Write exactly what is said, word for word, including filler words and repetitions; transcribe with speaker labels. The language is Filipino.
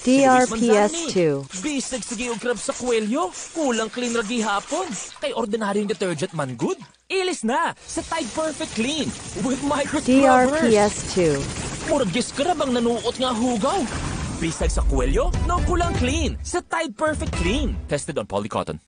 Speaker 1: D R P S
Speaker 2: Si Luis
Speaker 1: two.
Speaker 2: Manzano, bisag sige og crab sa kwelyo, kulang clean ra gihapon. Kay ordinaryong detergent man good. Ilis na sa Tide Perfect Clean with micro
Speaker 1: D R
Speaker 2: scrubbers.
Speaker 1: P S two.
Speaker 2: Murag giskrab ang nanuot nga hugaw. Bisag sa kwelyo, no kulang clean sa Tide Perfect Clean. Tested on polycotton.